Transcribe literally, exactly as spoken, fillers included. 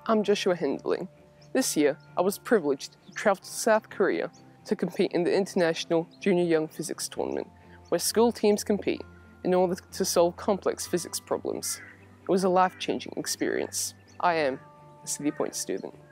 I'm Joshua Hindley. This year, I was privileged to travel to South Korea to compete in the International Junior Young Physics Tournament, where school teams compete in order to solve complex physics problems. It was a life-changing experience. I am a Citipointe student.